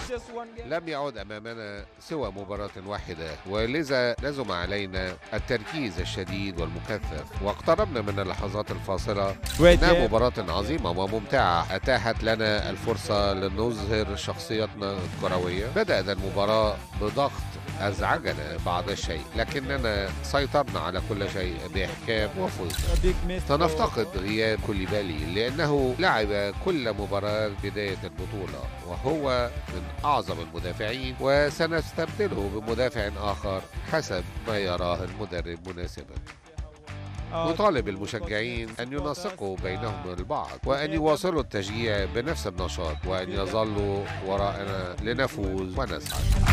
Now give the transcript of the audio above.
لم يعد أمامنا سوى مباراة واحدة، ولذا لزم علينا التركيز الشديد والمكثف. واقتربنا من اللحظات الفاصلة. إنها مباراة عظيمة وممتعة أتاحت لنا الفرصة لنظهر شخصيتنا الكروية. بدأت المباراة بضغط أزعجنا بعض الشيء، لكننا سيطرنا على كل شيء بإحكام وفزنا. سنفتقد غياب كوليبالي لأنه لعب كل مباراة بداية البطولة، وهو من أعظم المدافعين، وسنستبدله بمدافع آخر حسب ما يراه المدرب مناسبا. نطالب المشجعين أن ينسقوا بينهم البعض، وأن يواصلوا التشجيع بنفس النشاط، وأن يظلوا وراءنا لنفوز ونسعد.